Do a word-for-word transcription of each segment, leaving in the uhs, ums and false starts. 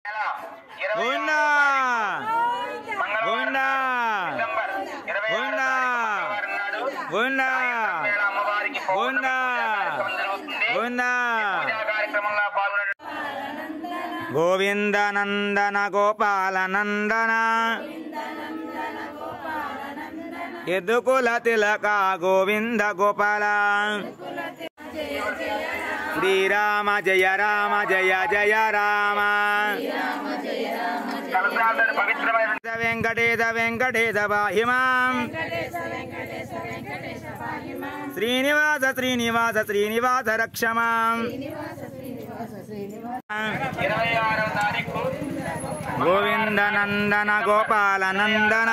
గోవిందా గోవిందా గోవిందా గోవిందా గోవిందా గోవిందా గోవింద నందన గోపాల నందన యదుకుల తిలక గోవింద గోపాల శ్రీరామ జయ రామ జయ జయ రామ వెంకటేశ వెంకటేశ పాహిమాం శ్రీనివాస శ్రీనివాస శ్రీనివాస రక్షమాం గోవింద నందన గోపాల నందన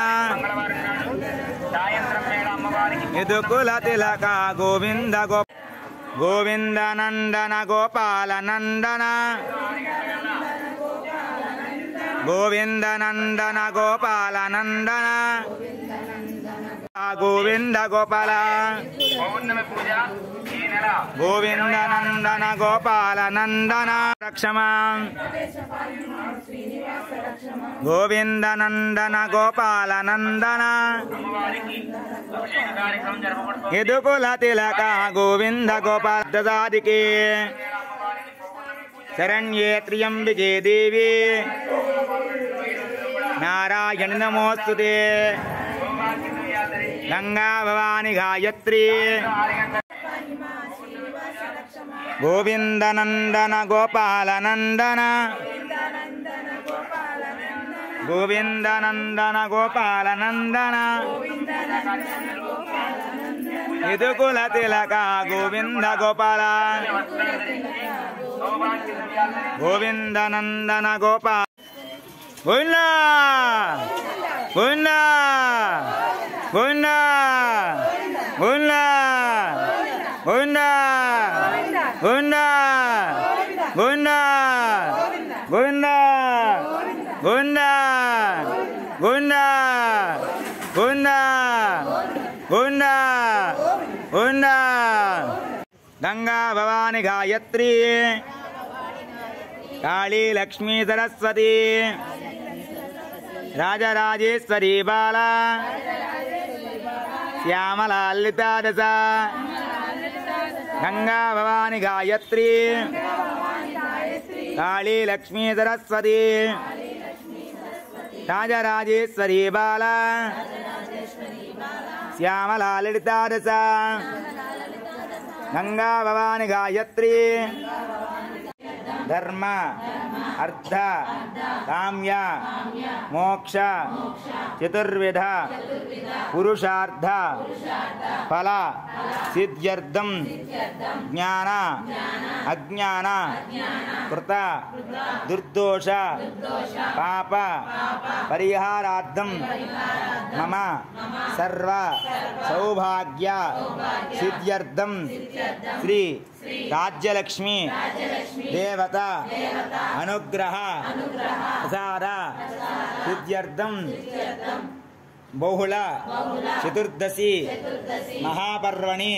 యదుకుల తిలక గోవింద గో గోవింద నందన గోపాల నందన గోవింద నందన గోపాల నందన గోవింద గోపాల గోవింద నందన గోపాల నందన రక్షమా గోవింద నందన గోపాల నందన యదుకుల తిలక గోవింద గోపాల దదాదికే శరణ్యే త్ర్యంబికే దేవి నారాయణ నమోస్తుతే గంగా భవాని గాయత్రి గోవింద నందన గోపాల నందన గోవింద నందన గోపాల నందన యదుకుల తిలక గోవింద గోపాల గోవింద నందన గోపాల గోవిందా గోవిందా గోవిందా గోవిందా గోవిందా గోవిందా గోవిందా గోవిందా గోవిందా గోవిందా గోవిందా గోవిందా గోవిందా గంగా భవాని గాయత్రి కాళీ లక్ష్మీ సరస్వతి రాజరాజేశ్వరి బాల శ్యామల లలితా దశ గంగా భవాని గాయత్రి కాళీ లక్ష్మీ సరస్వతి రాజరాజేశ్వరి బాల శ్యామల లలితా దశ గంగా భవాని గాయత్రి ధర్మ అర్థ కామ్య మోక్ష చతుర్విధ పురుషార్థ ఫల సిద్ధ్యర్థం జ్ఞాన అజ్ఞాన కృత దుర్దోష పాప పరిహారార్థం మమ సర్వ సౌభాగ్య సిద్ధ్యర్థం శ్రీ రాజ్యలక్ష్మి దేవత అనుగ్రహ ప్రసాద సిద్ధ్యర్థం బహుళ చతుర్దశి మహాపర్వణి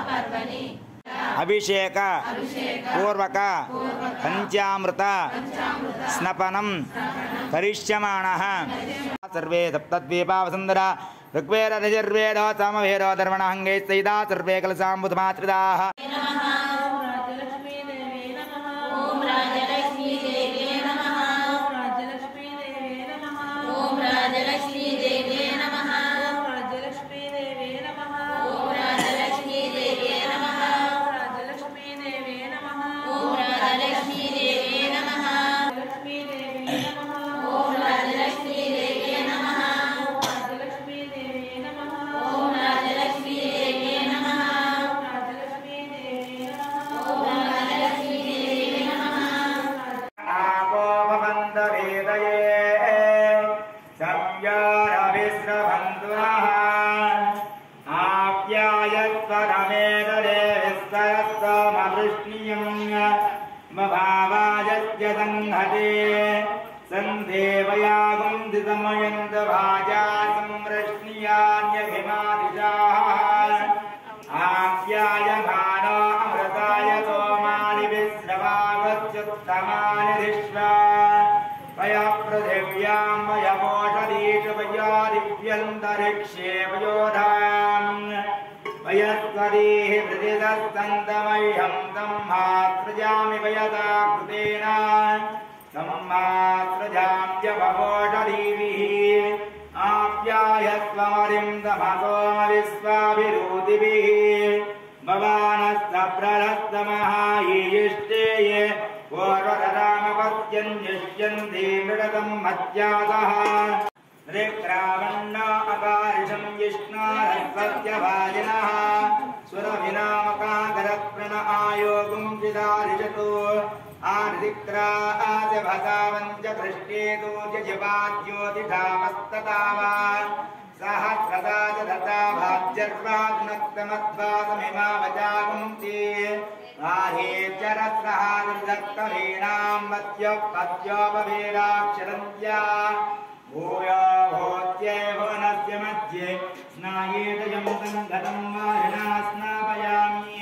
అభిషేక పూర్వక పంచామృత స్నపనం కరిష్యమాణః సర్వే సప్తద్వీపావసుందర ఋగ్వేద యజుర్వేద సామవేద ధర్మణాంగై సైదా సర్వే కలసాంబుధమాత్రిదాః वया पृथिव्यां वयमोषधीषु वयोदिव्यन्तरिक्षे वयोधाम् वयस्वरीः प्रतिदस्तन्तमह्यं सम्मात्रजामि वयदा कृतेन सम्मात्रजाम्यभवोषधीभिः आप्यायस्वमरिं तमसोमविश्वाभिरूतिभिः भवानस्तप्रहस्तमहायिष्टेये पूर्वतरामपत्यन्यष्यन्ति मृडतं मज्जातः ऋक्रावण्णा अकारिषं विष्णारस्वत्यभाजिनः सुरभिनामकाकरप्रण आयोगुं चिदारिषतु आर्धिक्रा आजभसावञ्च पृष्टेतु जजिवाद्योतिधामस्ततावा सहस्रदा च दता भाज्यर्वाग्नक्तमध्वासमिमावजागुंसि आहेचरस्रहादक्तमीनां मत्योपत्योपवेदाक्षरन्त्या भूयो भूत्यैव नस्य मध्ये स्नायेदयं गतं वारिणा स्नापयामि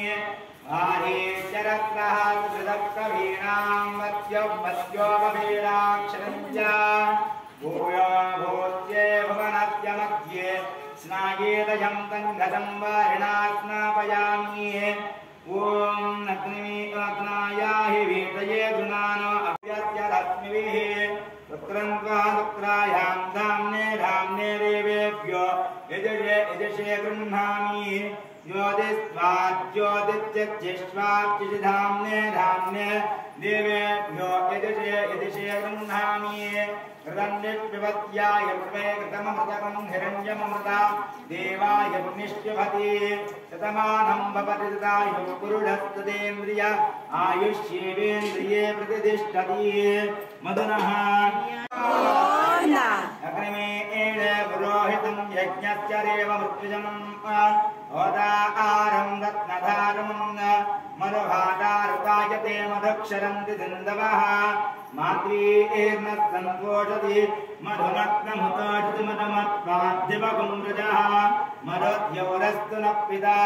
आहेचरस्रहादक्तमीनां मत्योपत्योपवेदाक्षरन्त्या भूयो भूत्यैव नस्य मध्ये स्नायेदयं गतं वारिणा स्नापयामि ओम अग्निमीनायाहि वीतये गुणानो अभ्यस्य रश्मिभिः पुत्रन्त्वा पुत्रायां धाम्ने धाम्ने देवेभ्यो यजसे यजसे गृह्णामि ज्योतिस्त्वाज्योतिश्चिश्वाच्युषि धाम्ने धाम्ने देवेभ्यो यजसे यजसे गृह्णामि कृतन्निष्पिबत्याय कृते कृतममृतकं हिरण्यममृता देवाय पुनिष्पिबति शतमानं भवति तदायुः पुरुषस्तदेन्द्रिय आयुष्येवेन्द्रिये प्रतिष्ठति मदनः अग्निमेण पुरोहितं यज्ञस्य देव मृत्युजं होतारं रत्नधारं मधुभातारुपायते मधुक्षरन्ति सिन्धवः माद्रीर्न सन्तोषति मधुमत्नमुतोषति मधुमत्पाद्यवकुम्रजः मधुद्यौरस्तु न पिता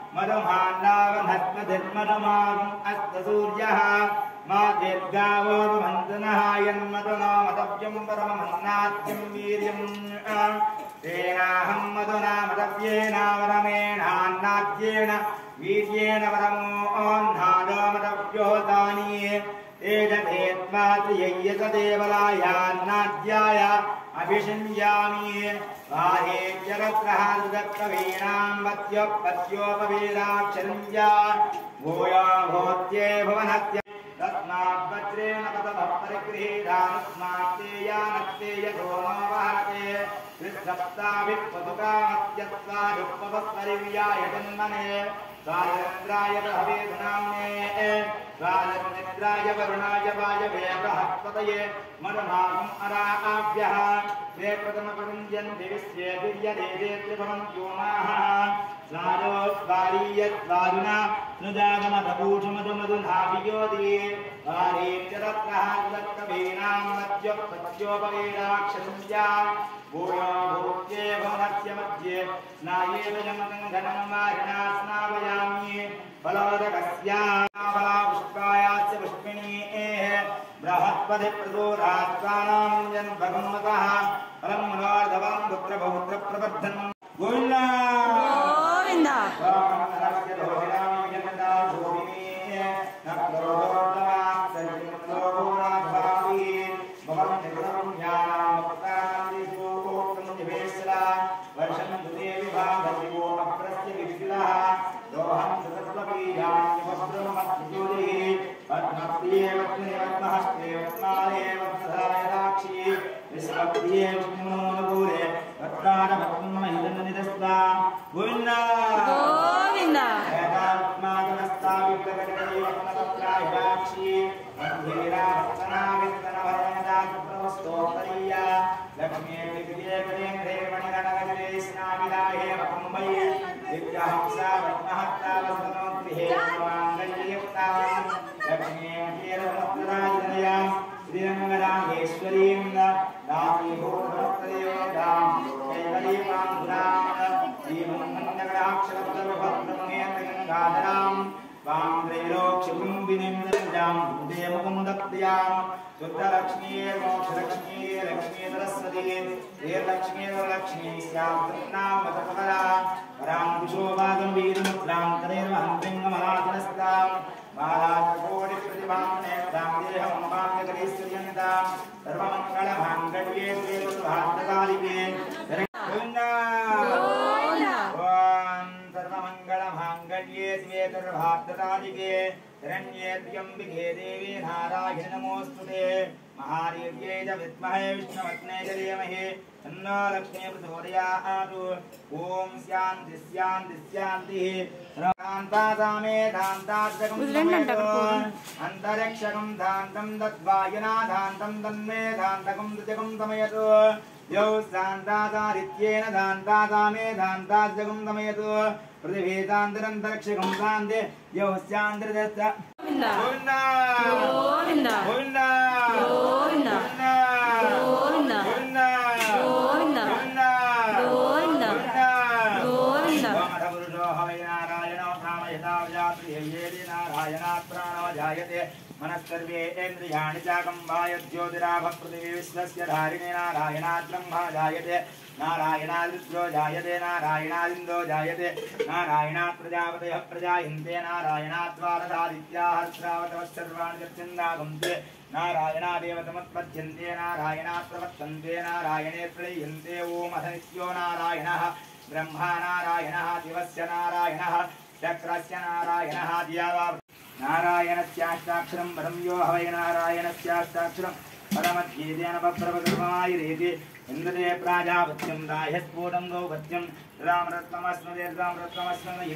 मधुमाण्डावनस्मधिर्मधुमागम् अस्तसूर्यः मा दीर्घावो भवन्तु यन्मधुना मदव्यं परममन्नाद्यं वीर्यम् तेनाहं मधुना मदव्येन वरमेणान्नाद्येन वीर्येण वरमोऽह्नादो मदव्योतानि एतदेत्वा त्रिय्यत देवलायान्नाद्याय अभिषिञ्जामि बाहेश्चरस्रहादुदत्तवीणां वत्योपत्योपवेदाक्षरञ्जा भूया भूत्ये भुवनस्य तस्माद्वज्रेण पततः परिगृहीतास्मात्तेयानत्तेय सोमो वहते त्रिसप्ताभिः पतुकामत्यत्वादुपवस्परिव्याय जन्मने स्वालन्द्राय बृहवेदनाम्ने स्वालन्द्राय वरुणाय वायवे बृहस्पतये मधुमागम् अराभ्यः ते प्रथमपरुञ्जन्ति विश्वे दिव्यदेवे त्रिभवन्त्योमाः स्वालो स्वारीयत्वारुणा नुजागमधभूषमधुमधुनाभियोति वारीचरत्रहादत्तवीणां मद्योपत्योपवेदाक्षरञ्जा भूयो भूत्ये भवनस्य मध्ये स्नायेदयं घनं वारिणा स्नापयामि फलोदकस्याबलापुष्पायास्य पुष्पिणीः बृहस्पतिप्रदोरात्वानां जन्मभगवतः फलं मनोर्धवं पुत्रपौत्रप्रवर्धनं गोविन्दा गोविन्दा स्वामनस्य दोहिनां जनता भूमिः नक्रोदोत्तमात् सज्जनोगुणाद्भावी भवं निगुणं ज्ञानामपकान्तिसोकोक्तं निवेशला वर्षं दुदेवि भागविवो अप्रस्य विशिलः दोहं सतत्वबीजान्यवस्त्रमत्युदिः पद्मप्रिये वत्ने पद्महस्ते पद्माले वत्सहाय राक्षी विश्वप्रिये विष्णुनूनपूरे वक्त्राणपद्ममहितनिधस्वा गोविन्दा गोविन्दा वेदात्मादनस्ताविप्रकटये वत्नपत्राय राक्षी वन्धीरा वत्सनाविस्तनभरणदाप्रवस्तोत्तरीया लक्ष्मी विद्ये करेन्द्रे मणिगणगजरे स्नाविलाहे वकुम्भये दिव्यहंसा वत्महत्ता वसनोत्रिहे माङ्गल्ययुक्ता लक्ष्मी कीरमत्तराजनया श्रीरङ्गरामेश्वरीं दामीभूतभक्तदेवतां कैवलीपां श्रीमन्नगराक्षरब्रह्मेन्द्रगङ्गाधरां वांद्रैलोक्ष्यं विनिमृतां देवमुन्दप्रियां शुद्धलक्ष्मी मोक्षलक्ष्मी लक्ष्मी सरस्वती देवलक्ष्मी वरलक्ष्मी स्यात्नां मतपकरा परां कुशोभागं वीरमुद्रां तदैर्वहन्तिङ्गमलासनस्तां मालाकोटिप्रतिभां नेत्रां देहं वाक्यकरीश्वर्यन्तां सर्वमङ्गलमाङ्गल्ये देवसुभान्तकालिके सर्वमङ्गलमाङ्गल्ये द्वे सर्वार्थसाधिके शरण्ये त्र्यम्बिके देवी नारायणि नमोऽस्तुते महादेव्यै च विद्महे विष्णुपत्न्यै च धीमहि तन्नो लक्ष्मी प्रचोदयात् ॐ शान्ति शान्ति शान्तिः शान्तासामे धान्ताद्यकं अन्तरिक्षकं धान्तं दद्वायुनाधान्तं तन्मे धान्तकं द्विजकं तमयतु यौ शान्तासादित्येन धान्तासामे धान्ताद्यकं तमयतु पृथिवीतान्तरन्तरिक्षकं शान्ते यौ शान्तिर्दत्त गोविन्दा गोविन्दा गोविन्दा गोविन्दा गोविन्दा गोविन्दा गोविन्दा गोविन्दा गोविन्दा पुरुषो हवै नारायणो कामयता जात्रियेति नारायणात् प्राणो जायते मनस्सर्वे इन्द्रियाणि चाकम्बाय ज्योतिराभः पृथिवी विश्वस्य धारिणे नारायणात् ब्रह्मा जायते नारायणात् रुद्रो जायते नारायणादिन्दो जायते नारायणात् प्रजापतयः प्रजायन्ते नारायणात् द्वादशादित्याः श्रावतवः सर्वाणि चक्षुन्दागन्ते नारायणादेव समुत्पद्यन्ते नारायणात् प्रवर्तन्ते नारायणे प्रलीयन्ते ॐ अधनित्यो नारायणः ब्रह्मा नारायणः दिवस्य नारायणः चक्रस्य नारायणः दियावा नारायणस्याष्टाक्षरं परं यो हवै नारायणस्याष्टाक्षरं परमध्येतेन पप्रभगर्मायुरेति इन्द्रते प्राजापत्यं दाह्यस्फोटं गौपत्यं रामरत्नमस्मदे रामरत्नमस्मदे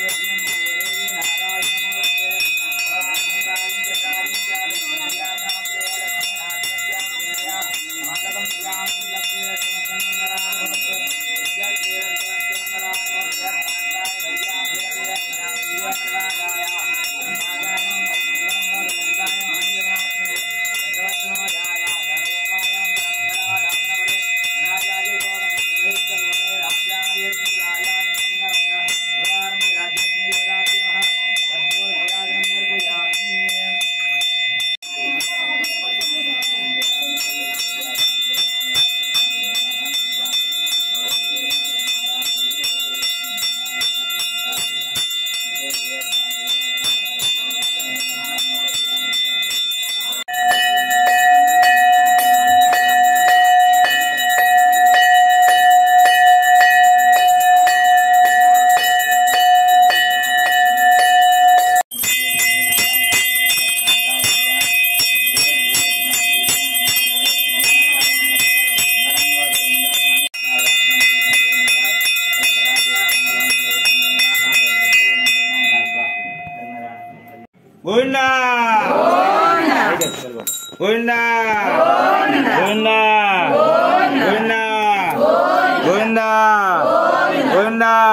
गोविंदा गोविंदा गोविंदा गोविंदा गोविंदा गोविंदा